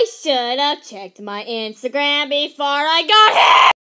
I should have checked my Instagram before I got here!